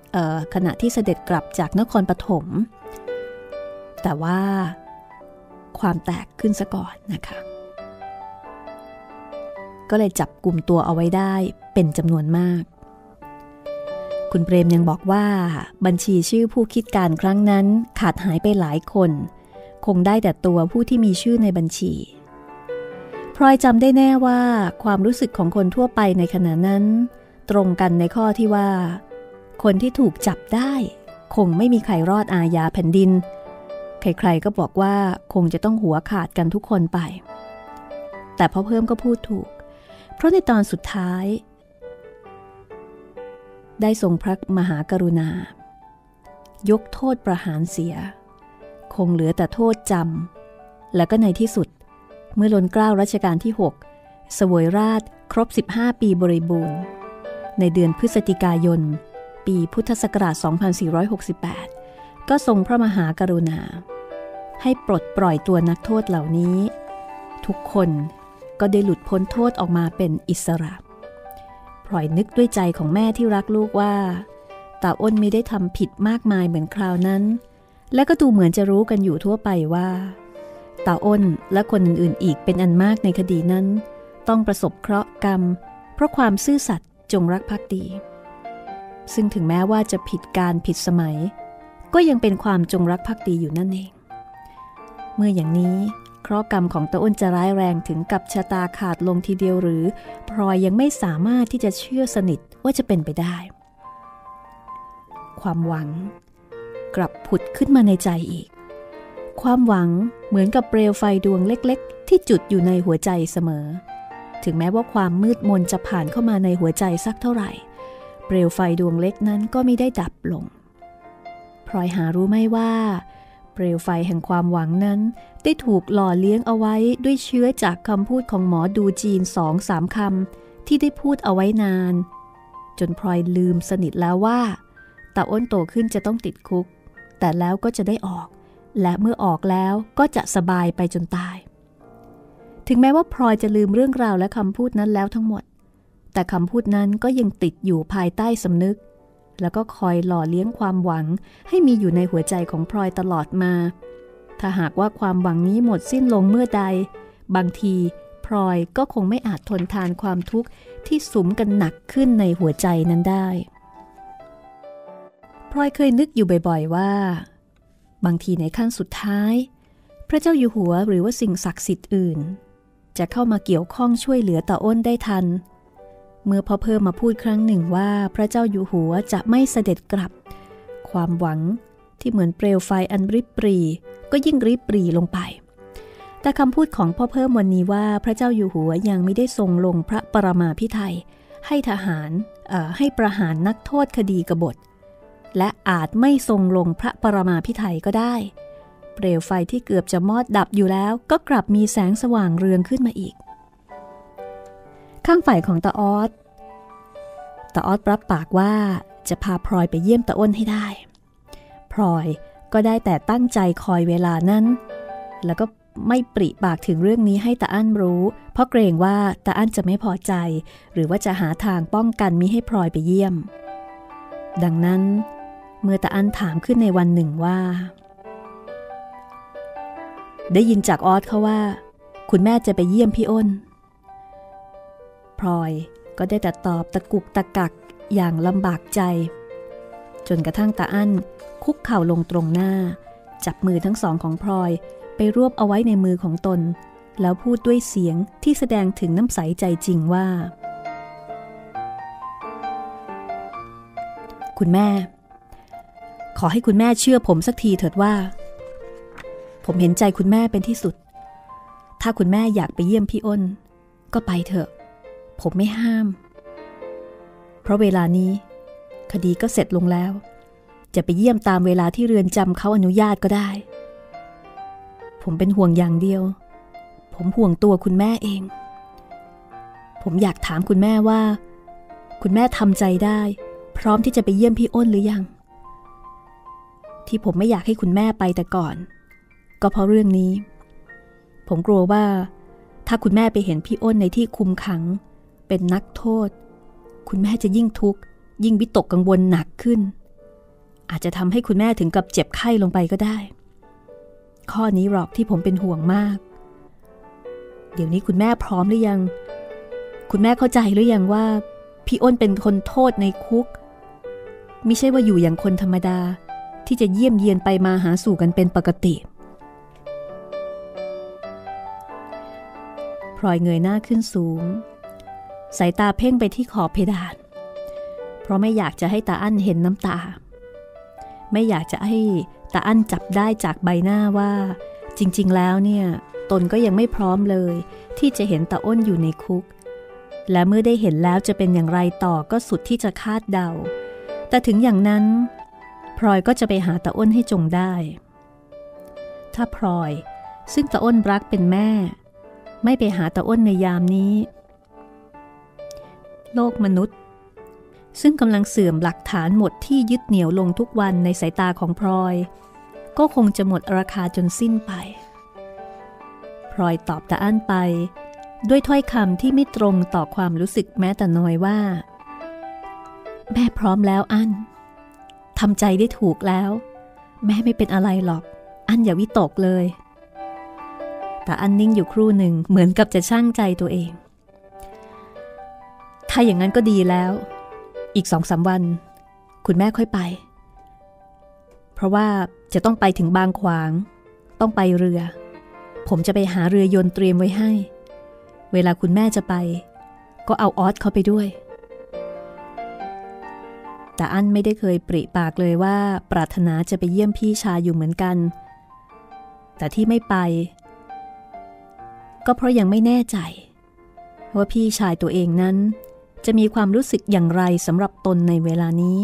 จากนครปฐมแต่ว่าความแตกขึ้นซะก่อนนะคะก็เลยจับกุมตัวเอาไว้ได้เป็นจำนวนมากคุณเปรมยังบอกว่าบัญชีชื่อผู้คิดการครั้งนั้นขาดหายไปหลายคนคงได้แต่ตัวผู้ที่มีชื่อในบัญชีพลอยจำได้แน่ว่าความรู้สึกของคนทั่วไปในขณะนั้นตรงกันในข้อที่ว่าคนที่ถูกจับได้คงไม่มีใครรอดอาญาแผ่นดินใครๆก็บอกว่าคงจะต้องหัวขาดกันทุกคนไปแต่พ่อเพิ่มก็พูดถูกเพราะในตอนสุดท้ายได้ทรงพระมหากรุณายกโทษประหารเสียคงเหลือแต่โทษจำแล้วก็ในที่สุดเมื่อล้นเกล้ารัชกาลที่6เสวยราชครบ15ปีบริบูรณ์ในเดือนพฤศจิกายนปีพุทธศักราช2468ก็ทรงพระมหากรุณาให้ปลดปล่อยตัวนักโทษเหล่านี้ทุกคนก็ได้หลุดพ้นโทษออกมาเป็นอิสระพลอยนึกด้วยใจของแม่ที่รักลูกว่าตาอ้นไม่ได้ทำผิดมากมายเหมือนคราวนั้นและก็ดูเหมือนจะรู้กันอยู่ทั่วไปว่าตาอ้นและคนอื่นๆอีกเป็นอันมากในคดีนั้นต้องประสบเคราะห์กรรมเพราะความซื่อสัตย์จงรักภักดีซึ่งถึงแม้ว่าจะผิดการผิดสมัยก็ยังเป็นความจงรักภักดีอยู่นั่นเองเมื่ออย่างนี้เคราะห์กรรมของตาอ้นจะร้ายแรงถึงกับชะตาขาดลงทีเดียวหรือพลอยยังไม่สามารถที่จะเชื่อสนิทว่าจะเป็นไปได้ความหวังกลับผุดขึ้นมาในใจอีกความหวังเหมือนกับเปลวไฟดวงเล็กๆที่จุดอยู่ในหัวใจเสมอถึงแม้ว่าความมืดมนจะผ่านเข้ามาในหัวใจสักเท่าไหร่เปลวไฟดวงเล็กนั้นก็ไม่ได้ดับลงพลอยหารู้ไหมว่าเปลวไฟแห่งความหวังนั้นได้ถูกหล่อเลี้ยงเอาไว้ด้วยเชื้อจากคำพูดของหมอดูจีน 2-3 คำที่ได้พูดเอาไว้นานจนพลอยลืมสนิทแล้วว่าตาอ้นโตขึ้นจะต้องติดคุกแต่แล้วก็จะได้ออกและเมื่อออกแล้วก็จะสบายไปจนตายถึงแม้ว่าพลอยจะลืมเรื่องราวและคำพูดนั้นแล้วทั้งหมดแต่คำพูดนั้นก็ยังติดอยู่ภายใต้สำนึกแล้วก็คอยหล่อเลี้ยงความหวังให้มีอยู่ในหัวใจของพลอยตลอดมาถ้าหากว่าความหวังนี้หมดสิ้นลงเมื่อใดบางทีพลอยก็คงไม่อาจทนทานความทุกข์ที่สุมกันหนักขึ้นในหัวใจนั้นได้พลอยเคยนึกอยู่บ่อยๆว่าบางทีในขั้นสุดท้ายพระเจ้าอยู่หัวหรือว่าสิ่งศักดิ์สิทธิ์อื่นจะเข้ามาเกี่ยวข้องช่วยเหลือตาอ้นได้ทันเมื่อพ่อเพิ่มมาพูดครั้งหนึ่งว่าพระเจ้าอยู่หัวจะไม่เสด็จกลับความหวังที่เหมือนเปลวไฟอันริบปรีก็ยิ่งริบปรีลงไปแต่คำพูดของพ่อเพิ่มวันนี้ว่าพระเจ้าอยู่หัวยังไม่ได้ทรงลงพระปรมาภิไธยให้ทหารให้ประหารนักโทษคดีกบฏและอาจไม่ทรงลงพระปรมาภิไธยก็ได้เปลวไฟที่เกือบจะมอดดับอยู่แล้วก็กลับมีแสงสว่างเรืองขึ้นมาอีกข้างฝ่ายของตาออดรับปากว่าจะพาพลอยไปเยี่ยมตาอ้นให้ได้พลอยก็ได้แต่ตั้งใจคอยเวลานั้นแล้วก็ไม่ปริปากถึงเรื่องนี้ให้ตาอั้นรู้เพราะเกรงว่าตาอั้นจะไม่พอใจหรือว่าจะหาทางป้องกันมิให้พลอยไปเยี่ยมดังนั้นเมื่อตาอั้นถามขึ้นในวันหนึ่งว่าได้ยินจากออสเขาว่าคุณแม่จะไปเยี่ยมพี่อ้นพลอยก็ได้แต่ตอบตะกุกตะกักอย่างลำบากใจจนกระทั่งตาอั้นคุกเข่าลงตรงหน้าจับมือทั้งสองของพลอยไปรวบเอาไว้ในมือของตนแล้วพูดด้วยเสียงที่แสดงถึงน้ำใสใจจริงว่าคุณแม่ขอให้คุณแม่เชื่อผมสักทีเถิดว่าผมเห็นใจคุณแม่เป็นที่สุดถ้าคุณแม่อยากไปเยี่ยมพี่อ้นก็ไปเถอะผมไม่ห้ามเพราะเวลานี้คดีก็เสร็จลงแล้วจะไปเยี่ยมตามเวลาที่เรือนจำเขาอนุญาตก็ได้ผมเป็นห่วงอย่างเดียวผมห่วงตัวคุณแม่เองผมอยากถามคุณแม่ว่าคุณแม่ทำใจได้พร้อมที่จะไปเยี่ยมพี่อ้นหรือยังที่ผมไม่อยากให้คุณแม่ไปแต่ก่อนก็เพราะเรื่องนี้ผมกลัวว่าถ้าคุณแม่ไปเห็นพี่อ้นในที่คุมขังเป็นนักโทษคุณแม่จะยิ่งทุกข์ยิ่งวิตกกังวลหนักขึ้นอาจจะทำให้คุณแม่ถึงกับเจ็บไข้ลงไปก็ได้ข้อนี้หรอกที่ผมเป็นห่วงมากเดี๋ยวนี้คุณแม่พร้อมหรือยังคุณแม่เข้าใจหรือยังว่าพี่อ้นเป็นคนโทษในคุกไม่ใช่ว่าอยู่อย่างคนธรรมดาที่จะเยี่ยมเยียนไปมาหาสู่กันเป็นปกติพลอยเงยหน้าขึ้นสูงสายตาเพ่งไปที่ขอบเพดานเพราะไม่อยากจะให้ตาอั้นเห็นน้ำตาไม่อยากจะให้ตาอั้นจับได้จากใบหน้าว่าจริงๆแล้วเนี่ยตนก็ยังไม่พร้อมเลยที่จะเห็นตาอ้นอยู่ในคุกและเมื่อได้เห็นแล้วจะเป็นอย่างไรต่อก็สุดที่จะคาดเดาแต่ถึงอย่างนั้นพลอยก็จะไปหาตาอ้นให้จงได้ถ้าพลอยซึ่งตาอ้นรักเป็นแม่ไม่ไปหาตาอ้นในยามนี้โลกมนุษย์ซึ่งกำลังเสื่อมหลักฐานหมดที่ยึดเหนี่ยวลงทุกวันในสายตาของพลอยก็คงจะหมดราคาจนสิ้นไปพลอยตอบตาอั้นไปด้วยถ้อยคำที่ไม่ตรงต่อความรู้สึกแม้แต่น้อยว่าแม่พร้อมแล้วอั้นทำใจได้ถูกแล้วแม่ไม่เป็นอะไรหรอกอั้นอย่าวิตกเลยแต่อั้นนิ่งอยู่ครู่หนึ่งเหมือนกับจะชั่งใจตัวเองถ้าอย่างนั้นก็ดีแล้วอีก 2-3 วันคุณแม่ค่อยไปเพราะว่าจะต้องไปถึงบางขวางต้องไปเรือผมจะไปหาเรือยนต์เตรียมไว้ให้เวลาคุณแม่จะไปก็เอาออสเขาไปด้วยแต่อั้นไม่ได้เคยปริปากเลยว่าปรารถนาจะไปเยี่ยมพี่ชายอยู่เหมือนกันแต่ที่ไม่ไปก็เพราะยังไม่แน่ใจว่าพี่ชายตัวเองนั้นจะมีความรู้สึกอย่างไรสำหรับตนในเวลานี้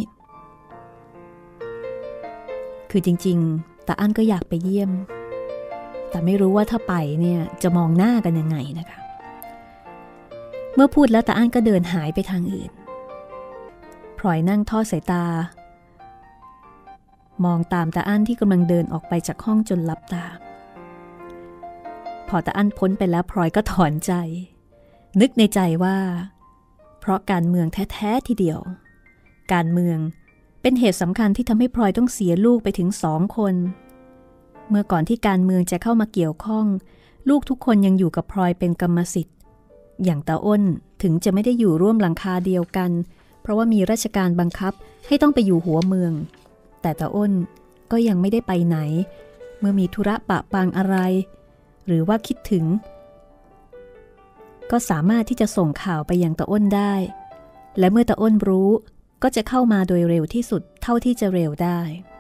คือจริงๆตาอั้นก็อยากไปเยี่ยมแต่ไม่รู้ว่าถ้าไปเนี่ยจะมองหน้ากันยังไงนะคะเมื่อพูดแล้วตาอั้นก็เดินหายไปทางอื่นพลอยนั่งทอดสายตามองตามตาอั้นที่กำลังเดินออกไปจากห้องจนลับตาพอตาอั้นพ้นไปแล้วพลอยก็ถอนใจนึกในใจว่าเพราะการเมืองแท้ๆทีเดียวการเมืองเป็นเหตุสำคัญที่ทำให้พลอยต้องเสียลูกไปถึง2 คนเมื่อก่อนที่การเมืองจะเข้ามาเกี่ยวข้องลูกทุกคนยังอยู่กับพลอยเป็นกรรมสิทธิ์อย่างตาอ้นถึงจะไม่ได้อยู่ร่วมหลังคาเดียวกันเพราะว่ามีราชการบังคับให้ต้องไปอยู่หัวเมืองแต่ตาอ้นก็ยังไม่ได้ไปไหนเมื่อมีธุระปะปังอะไรหรือว่าคิดถึงก็สามารถที่จะส่งข่าวไปยังตาอ้นได้และเมื่อตาอ้นรู้ก็จะเข้ามาโดยเร็วที่สุดเท่าที่จะเร็วได้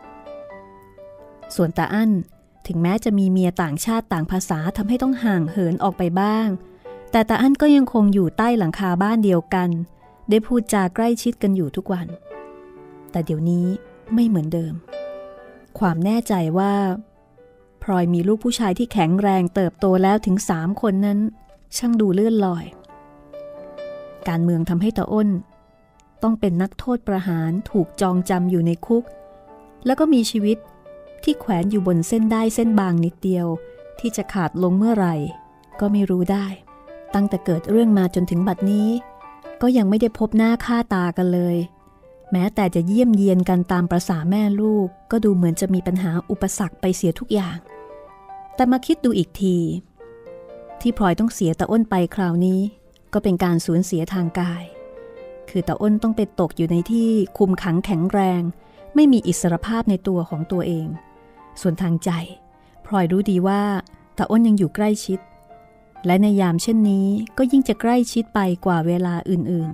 ส่วนตาอั้นถึงแม้จะมีเมียต่างชาติต่างภาษาทำให้ต้องห่างเหินออกไปบ้างแต่ตาอั้นก็ยังคงอยู่ใต้หลังคาบ้านเดียวกันได้พูดจาใกล้ชิดกันอยู่ทุกวันแต่เดี๋ยวนี้ไม่เหมือนเดิมความแน่ใจว่าพลอยมีลูกผู้ชายที่แข็งแรงเติบโตแล้วถึง3 คนนั้นช่างดูเลื่อนลอยการเมืองทำให้ตาอ้นต้องเป็นนักโทษประหารถูกจองจำอยู่ในคุกแล้วก็มีชีวิตที่แขวนอยู่บนเส้นได้เส้นบางนิดเดียวที่จะขาดลงเมื่อไหร่ก็ไม่รู้ได้ตั้งแต่เกิดเรื่องมาจนถึงบัดนี้ก็ยังไม่ได้พบหน้าค่าตากันเลยแม้แต่จะเยี่ยมเยียนกันตามประสาแม่ลูกก็ดูเหมือนจะมีปัญหาอุปสรรคไปเสียทุกอย่างแต่มาคิดดูอีกทีที่พลอยต้องเสียตาอ้นไปคราวนี้ก็เป็นการสูญเสียทางกายคือตาอ้นต้องไปตกอยู่ในที่คุมขังแข็งแรงไม่มีอิสรภาพในตัวของตัวเองส่วนทางใจพลอยรู้ดีว่าตาอ้นยังอยู่ใกล้ชิดและในยามเช่นนี้ก็ยิ่งจะใกล้ชิดไปกว่าเวลาอื่น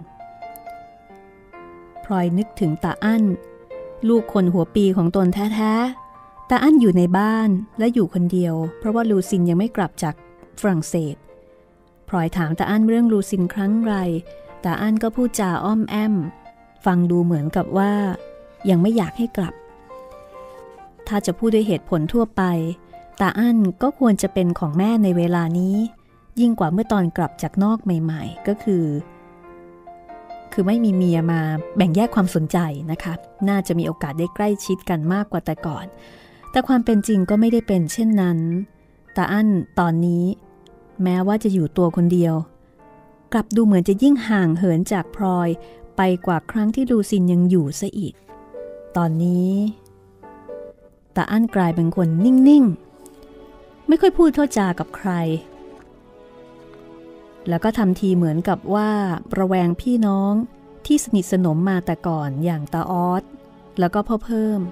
ๆพลอยนึกถึงตาอั้นลูกคนหัวปีของตนแท้ๆตาอั้นอยู่ในบ้านและอยู่คนเดียวเพราะว่าลูซินยังไม่กลับจากฝรั่งเศสพลอยถามตาอั้นเรื่องลูซินครั้งไรตาอั้นก็พูดจาอ้อมแอมฟังดูเหมือนกับว่ายังไม่อยากให้กลับถ้าจะพูดด้วยเหตุผลทั่วไปตาอั้นก็ควรจะเป็นของแม่ในเวลานี้ยิ่งกว่าเมื่อตอนกลับจากนอกใหม่ๆก็คือไม่มีเมียมาแบ่งแยกความสนใจนะคะน่าจะมีโอกาสได้ใกล้ชิดกันมากกว่าแต่ก่อนแต่ความเป็นจริงก็ไม่ได้เป็นเช่นนั้นตาอั้นตอนนี้แม้ว่าจะอยู่ตัวคนเดียวกลับดูเหมือนจะยิ่งห่างเหินจากพลอยไปกว่าครั้งที่ลูซินยังอยู่ซะอีกตอนนี้ตาอั้นกลายเป็นคนนิ่งๆไม่ค่อยพูดโต้จากับใครแล้วก็ทำทีเหมือนกับว่าระแวงพี่น้องที่สนิทสนมมาแต่ก่อนอย่างตาออสแล้วก็พ่อเพิ่ม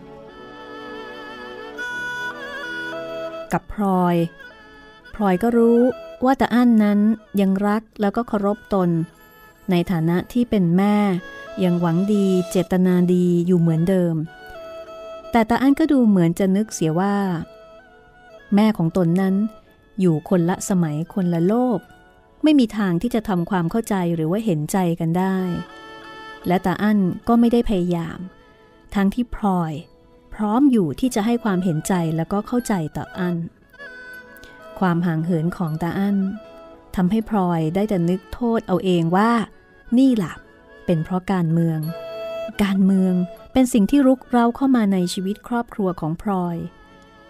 กับพลอยก็รู้ว่าตาอั้นนั้นยังรักแล้วก็เคารพตนในฐานะที่เป็นแม่ยังหวังดีเจตนาดีอยู่เหมือนเดิมแต่ตาอั้นก็ดูเหมือนจะนึกเสียว่าแม่ของตนนั้นอยู่คนละสมัยคนละโลกไม่มีทางที่จะทำความเข้าใจหรือว่าเห็นใจกันได้และตาอั้นก็ไม่ได้พยายามทั้งที่พลอยพร้อมอยู่ที่จะให้ความเห็นใจแล้วก็เข้าใจตาอั้นความห่างเหินของตาอั้นทำให้พลอยได้แต่นึกโทษเอาเองว่านี่ล่ะเป็นเพราะการเมืองเป็นสิ่งที่รุกเร้าเข้ามาในชีวิตครอบครัวของพลอย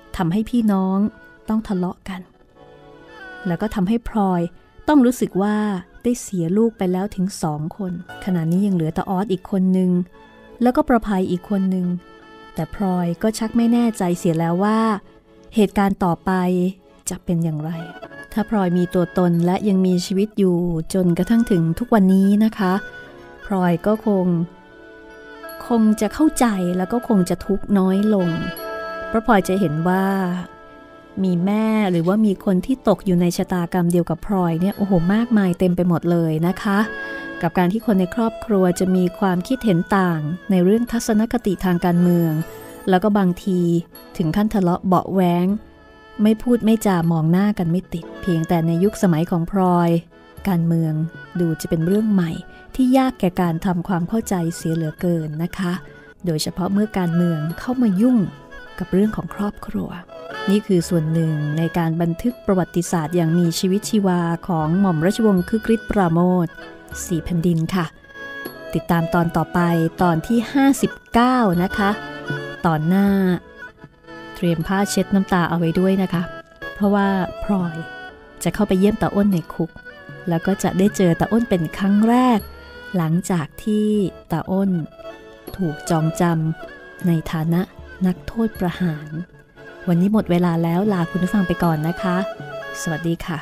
ทำให้พี่น้องต้องทะเลาะกันแล้วก็ทำให้พลอยต้องรู้สึกว่าได้เสียลูกไปแล้วถึง2 คนขณะนี้ยังเหลือตาออสอีกคนนึงแล้วก็ประภัยอีกคนนึงแต่พลอยก็ชักไม่แน่ใจเสียแล้วว่าเหตุการณ์ต่อไปจะเป็นอย่างไรถ้าพลอยมีตัวตนและยังมีชีวิตอยู่จนกระทั่งถึงทุกวันนี้นะคะพลอยก็คงจะเข้าใจแล้วก็คงจะทุกข์น้อยลงเพราะพลอยจะเห็นว่ามีแม่หรือว่ามีคนที่ตกอยู่ในชะตากรรมเดียวกับพลอยเนี่ยโอ้โหมากมายเต็มไปหมดเลยนะคะกับการที่คนในครอบครัวจะมีความคิดเห็นต่างในเรื่องทัศนคติทางการเมืองแล้วก็บางทีถึงขั้นทะเลาะเบาะแว้งไม่พูดไม่จามองหน้ากันไม่ติดเพียงแต่ในยุคสมัยของพลอยการเมืองดูจะเป็นเรื่องใหม่ที่ยากแก่การทำความเข้าใจเสียเหลือเกินนะคะโดยเฉพาะเมื่อการเมืองเข้ามายุ่งกับเรื่องของครอบครัวนี่คือส่วนหนึ่งในการบันทึกประวัติศาสตร์อย่างมีชีวิตชีวาของหม่อมราชวงศ์คึกฤทธิ์ปราโมช4 แผ่นดินค่ะติดตามตอนต่อไปตอนที่59นะคะตอนหน้าเตรียมผ้าเช็ดน้ำตาเอาไว้ด้วยนะคะเพราะว่าพลอยจะเข้าไปเยี่ยมตาอ้นในคุกแล้วก็จะได้เจอตาอ้นเป็นครั้งแรกหลังจากที่ตาอ้นถูกจองจำในฐานะนักโทษประหารวันนี้หมดเวลาแล้วลาคุณผู้ฟังไปก่อนนะคะสวัสดีค่ะ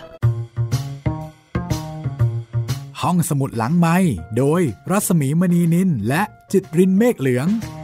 ห้องสมุดหลังไมค์โดยรัศมีมณีนินและจิตรินเมฆเหลือง